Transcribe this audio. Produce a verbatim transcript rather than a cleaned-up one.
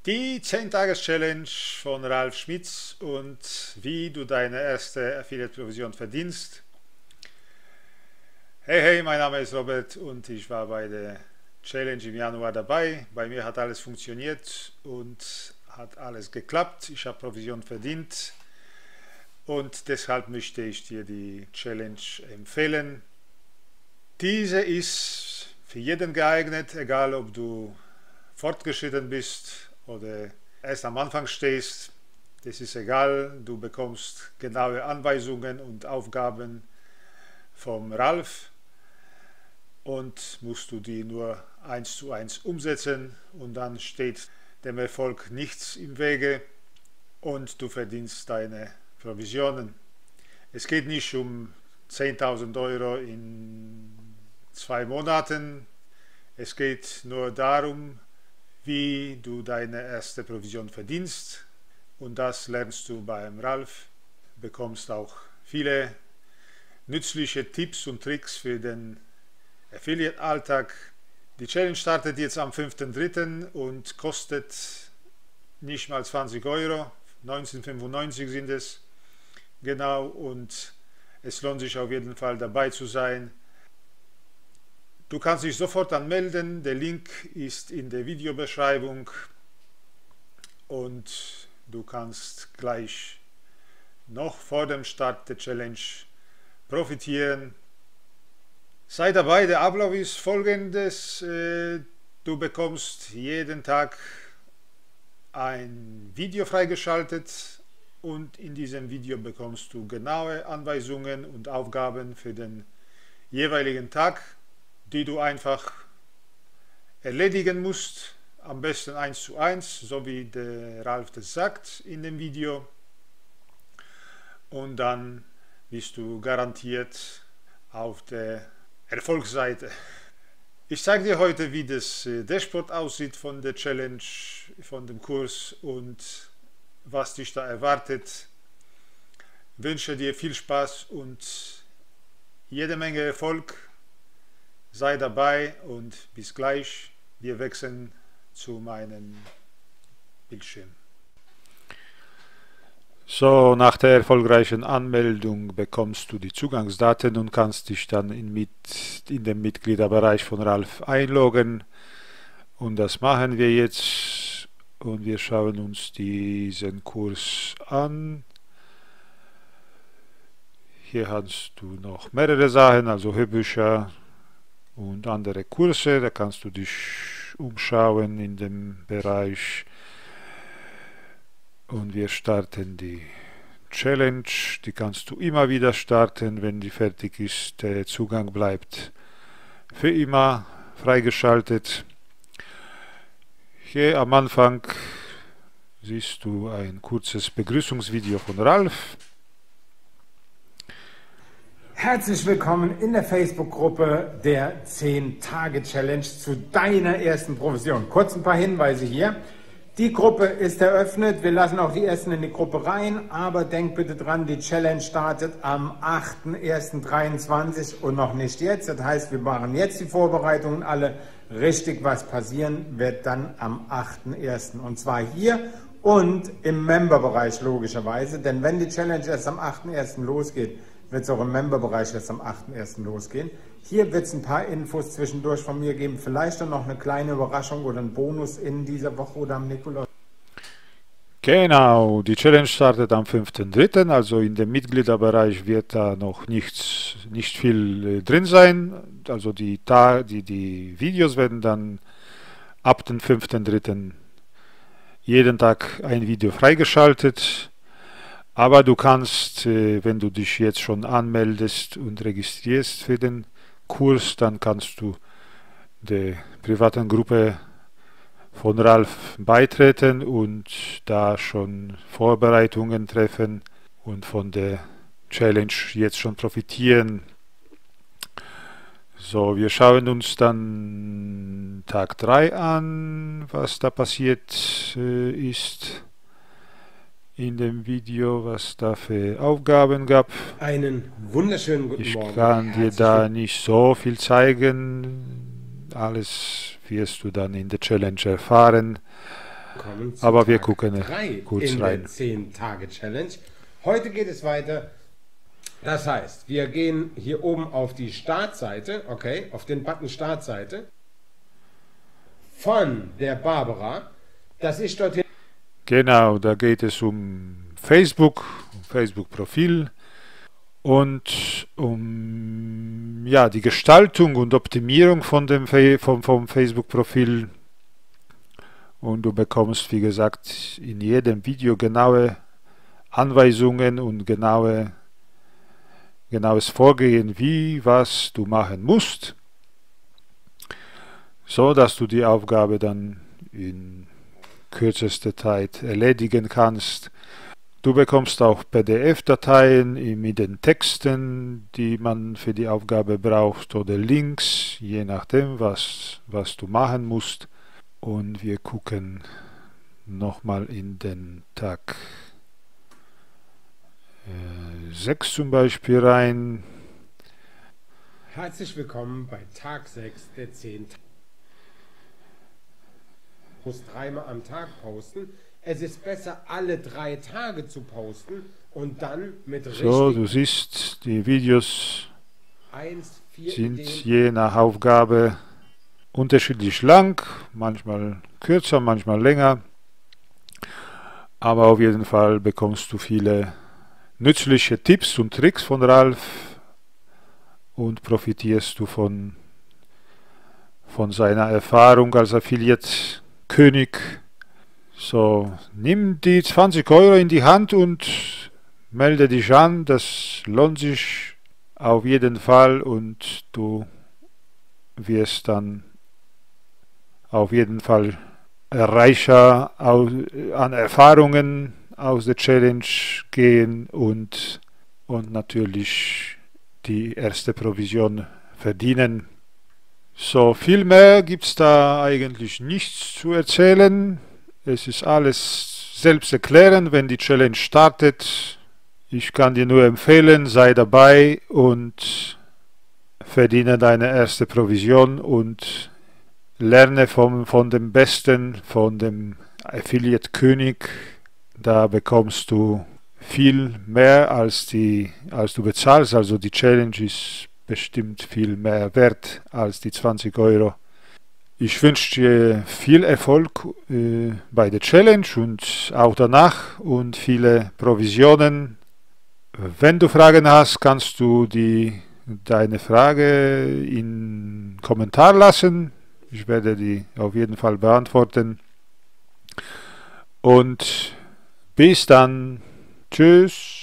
Die zehn-Tages-Challenge von Ralf Schmitz und wie du deine erste Affiliate-Provision verdienst. Hey, hey, mein Name ist Robert und ich war bei der Challenge im Januar dabei. Bei mir hat alles funktioniert und hat alles geklappt. Ich habe Provision verdient und deshalb möchte ich dir die Challenge empfehlen. Diese ist für jeden geeignet, egal ob du fortgeschritten bist oder erst am Anfang stehst. Das ist egal, du bekommst genaue Anweisungen und Aufgaben vom Ralf und musst du die nur eins zu eins umsetzen und dann steht dem Erfolg nichts im Wege und du verdienst deine Provisionen. Es geht nicht um zehntausend Euro in zwei Monaten, es geht nur darum, wie du deine erste Provision verdienst, und das lernst du beim Ralf, bekommst auch viele nützliche Tipps und Tricks für den Affiliate-Alltag. Die Challenge startet jetzt am fünften dritten und kostet nicht mal zwanzig Euro, neunzehn fünfundneunzig sind es genau, und es lohnt sich auf jeden Fall dabei zu sein. Du kannst dich sofort anmelden, der Link ist in der Videobeschreibung und du kannst gleich noch vor dem Start der Challenge profitieren. Sei dabei, der Ablauf ist folgendes: Du bekommst jeden Tag ein Video freigeschaltet und in diesem Video bekommst du genaue Anweisungen und Aufgaben für den jeweiligen Tag, die du einfach erledigen musst, am besten eins zu eins, so wie der Ralf das sagt in dem Video, und dann bist du garantiert auf der Erfolgsseite. Ich zeige dir heute, wie das Dashboard aussieht von der Challenge, von dem Kurs und was dich da erwartet. Ich wünsche dir viel Spaß und jede Menge Erfolg. Sei dabei und bis gleich. Wir wechseln zu meinem Bildschirm. So, nach der erfolgreichen Anmeldung bekommst du die Zugangsdaten und kannst dich dann in, mit, in den Mitgliederbereich von Ralf einloggen. Und das machen wir jetzt und wir schauen uns diesen Kurs an. Hier hast du noch mehrere Sachen, also Hörbücher und andere Kurse, da kannst du dich umschauen in dem Bereich, und wir starten die Challenge. Die kannst du immer wieder starten, wenn die fertig ist. Der Zugang bleibt für immer freigeschaltet. Hier am Anfang siehst du ein kurzes Begrüßungsvideo von Ralf. Herzlich willkommen in der Facebook-Gruppe der zehn-Tage-Challenge zu deiner ersten Provision. Kurz ein paar Hinweise hier. Die Gruppe ist eröffnet, wir lassen auch die Ersten in die Gruppe rein, aber denk bitte dran, die Challenge startet am achten ersten dreiundzwanzig und noch nicht jetzt. Das heißt, wir machen jetzt die Vorbereitungen alle. Richtig was passieren wird dann am achten ersten und zwar hier und im Member-Bereich logischerweise, denn wenn die Challenge erst am achten ersten losgeht, wird es auch im Member-Bereich jetzt am achten ersten losgehen. Hier wird es ein paar Infos zwischendurch von mir geben, vielleicht dann noch eine kleine Überraschung oder ein Bonus in dieser Woche oder am Nikolaus. Genau, die Challenge startet am fünften dritten, also in dem Mitgliederbereich wird da noch nichts, nicht viel äh, drin sein. Also die, die, die Videos werden dann ab dem fünften dritten jeden Tag ein Video freigeschaltet. Aber du kannst, wenn du dich jetzt schon anmeldest und registrierst für den Kurs, dann kannst du der privaten Gruppe von Ralf beitreten und da schon Vorbereitungen treffen und von der Challenge jetzt schon profitieren. So, wir schauen uns dann Tag drei an, was da passiert äh, ist. In dem Video, was da für Aufgaben gab. Einen wunderschönen guten ich Morgen. Ich kann dir da nicht so viel zeigen. Alles wirst du dann in der Challenge erfahren. willkommen zu Aber wir Tag gucken drei kurz in rein. der zehn Tage Challenge. Heute geht es weiter. Das heißt, wir gehen hier oben auf die Startseite, okay, auf den Button Startseite von der Barbara, dass ich dorthin... Genau, da geht es um Facebook, um Facebook-Profil und um ja, die Gestaltung und Optimierung von dem vom, vom Facebook-Profil. Und du bekommst, wie gesagt, in jedem Video genaue Anweisungen und genaue, genaues Vorgehen, wie, was du machen musst, so dass du die Aufgabe dann in kürzester Zeit erledigen kannst. Du bekommst auch P D F-Dateien mit den Texten, die man für die Aufgabe braucht, oder Links, je nachdem, was, was du machen musst. Und wir gucken nochmal in den Tag äh, sechs zum Beispiel rein. Herzlich willkommen bei Tag sechs der zehn Tage. Du musst dreimal am Tag posten. Es ist besser, alle drei Tage zu posten und dann mit So, du siehst, die Videos eins, vier sind Ideen. je nach Aufgabe unterschiedlich lang, manchmal kürzer, manchmal länger, aber auf jeden Fall bekommst du viele nützliche Tipps und Tricks von Ralf und profitierst du von, von seiner Erfahrung als Affiliate-König. So, nimm die zwanzig Euro in die Hand und melde dich an, das lohnt sich auf jeden Fall und du wirst dann auf jeden Fall reicher an Erfahrungen aus der Challenge gehen und, und natürlich die erste Provision verdienen. So, viel mehr gibt es da eigentlich nichts zu erzählen. Es ist alles selbst erklären, wenn die Challenge startet. Ich kann dir nur empfehlen, sei dabei und verdiene deine erste Provision und lerne vom, von dem Besten, von dem Affiliate-König. Da bekommst du viel mehr als, die, als du bezahlst. Also die Challenge ist bestimmt viel mehr wert als die zwanzig Euro. Ich wünsche dir viel Erfolg äh, bei der Challenge und auch danach und viele Provisionen. Wenn du Fragen hast, kannst du die, deine Frage in Kommentar lassen. Ich werde die auf jeden Fall beantworten. Und bis dann. Tschüss.